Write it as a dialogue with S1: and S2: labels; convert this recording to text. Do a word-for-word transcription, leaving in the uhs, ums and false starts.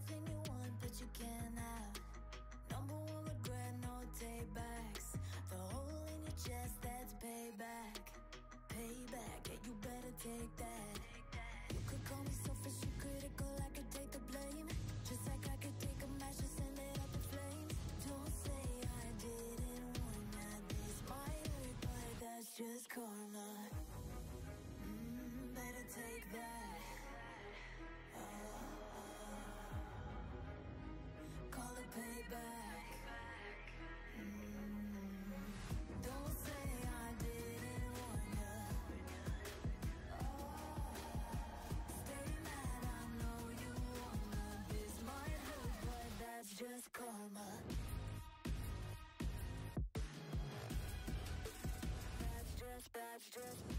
S1: everything you want, but you can't have. Number one regret, no take backs. The hole in your chest, that's payback. Payback, yeah, you better take that. You could call me selfish, you critical, I could take the blame. Just like I could take a match and send it up in flames. Don't say I didn't want that. This might hurt, but that's just karma. Mm, better take that. Call it payback. Mm. Don't say I didn't warn ya. Oh, stay mad, I know you wanna. This might hurt, but that's just karma. That's just, that's just